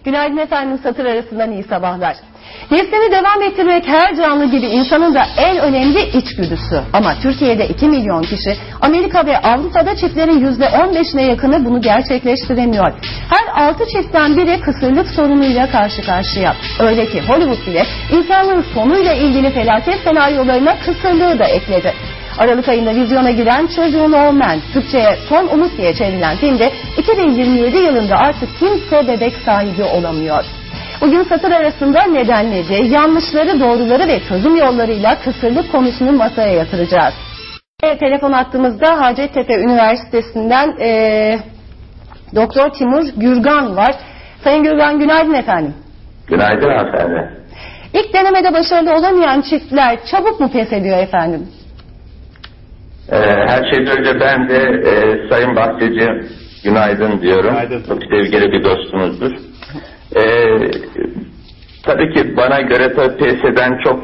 Günaydın efendim, satır arasından iyi sabahlar. Neslini devam ettirmek her canlı gibi insanın da en önemli içgüdüsü. Ama Türkiye'de 2 milyon kişi, Amerika ve Avrupa'da çiftlerin %15'ine yakını bunu gerçekleştiremiyor. Her 6 çiftten biri kısırlık sorunuyla karşı karşıya. Öyle ki Hollywood bile insanlığın sonuyla ilgili felaket senaryolarına kısırlığı da ekledi. Aralık ayında vizyona giren Çocuğun Olmayan, Türkçe'ye Son Umut diye çevrilen filmde 2027 yılında artık kimse bebek sahibi olamıyor. Bugün satır arasında nedenleri, yanlışları, doğruları ve çözüm yollarıyla kısırlık konusunu masaya yatıracağız. Telefon attığımızda Hacettepe Üniversitesi'nden Doktor Timur Gürgan var. Sayın Gürgan, günaydın efendim. Günaydın hanımefendi. İlk denemede başarılı olamayan çiftler çabuk mu pes ediyor efendim? Her şeyden önce ben de Sayın Bahçeci günaydın diyorum. Günaydın. Çok sevgili bir dostumuzdur. Tabii ki bana göre pes eden çok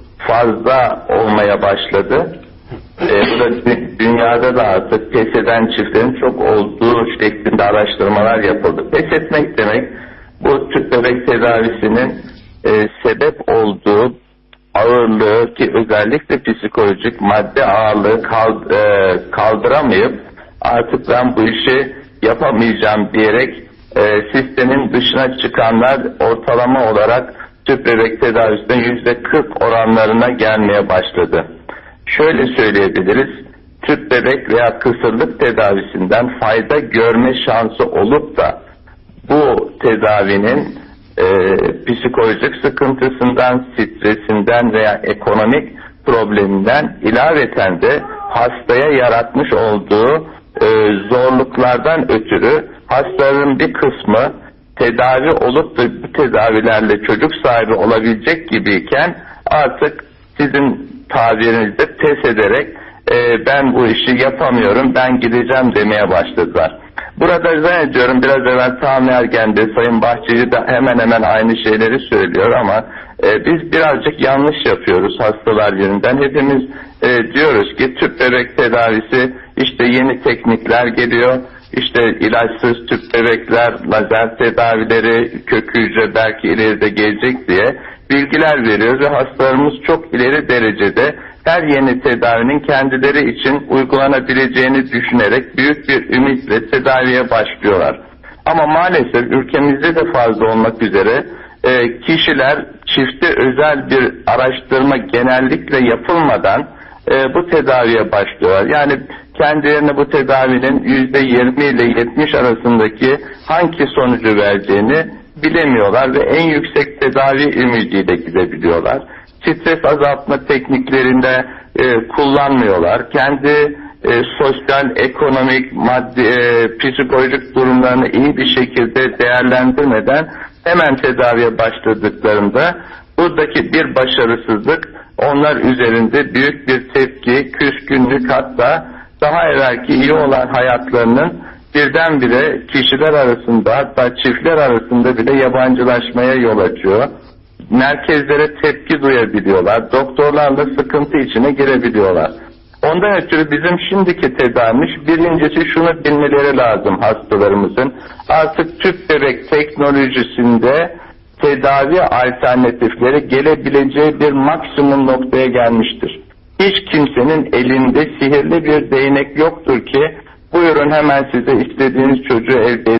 fazla olmaya başladı. Bu da dünyada da artık pes eden çiftlerin çok olduğu şeklinde araştırmalar yapıldı. Pes etmek demek bu tüp bebek tedavisinin sebep olduğu ağırlığı, ki özellikle psikolojik madde ağırlığı kaldıramayıp artık ben bu işi yapamayacağım diyerek sistemin dışına çıkanlar ortalama olarak tüp bebek tedavisinde %40 oranlarına gelmeye başladı. Şöyle söyleyebiliriz, tüp bebek veya kısırlık tedavisinden fayda görme şansı olup da bu tedavinin psikolojik sıkıntısından, stresinden veya ekonomik probleminden ilaveten de hastaya yaratmış olduğu zorluklardan ötürü hastaların bir kısmı tedavi olup da bu tedavilerle çocuk sahibi olabilecek gibiyken artık sizin tabirinizde pes ederek ben bu işi yapamıyorum, ben gideceğim demeye başladılar. Burada zannediyorum biraz evvel Sami Ergen'de, Sayın Bahçeci de hemen hemen aynı şeyleri söylüyor ama biz birazcık yanlış yapıyoruz hastalar yönünden. Hepimiz diyoruz ki tüp bebek tedavisi, işte yeni teknikler geliyor, işte ilaçsız tüp bebekler, lazer tedavileri, kök hücre belki ileride gelecek diye bilgiler veriyoruz ve hastalarımız çok ileri derecede her yeni tedavinin kendileri için uygulanabileceğini düşünerek büyük bir ümitle tedaviye başlıyorlar. Ama maalesef ülkemizde de fazla olmak üzere kişiler çifte özel bir araştırma genellikle yapılmadan bu tedaviye başlıyorlar. Yani kendilerine bu tedavinin %20 ile 70 arasındaki hangi sonucu vereceğini bilemiyorlar ve en yüksek tedavi ümidiyle gidebiliyorlar. Stres azaltma tekniklerinde kullanmıyorlar. Kendi sosyal, ekonomik, maddi, psikolojik durumlarını iyi bir şekilde değerlendirmeden hemen tedaviye başladıklarında buradaki bir başarısızlık onlar üzerinde büyük bir tepki, küskünlük, hatta daha evvelki iyi olan hayatlarının birdenbire kişiler arasında, hatta çiftler arasında bile yabancılaşmaya yol açıyor. Merkezlere tepki duyabiliyorlar. Doktorlarla sıkıntı içine girebiliyorlar. Ondan ötürü bizim şimdiki tedavimiz, birincisi şunu bilmeleri lazım hastalarımızın. Artık tüp bebek teknolojisinde tedavi alternatifleri gelebileceği bir maksimum noktaya gelmiştir. Hiç kimsenin elinde sihirli bir değnek yoktur ki buyurun hemen size istediğiniz çocuğu elde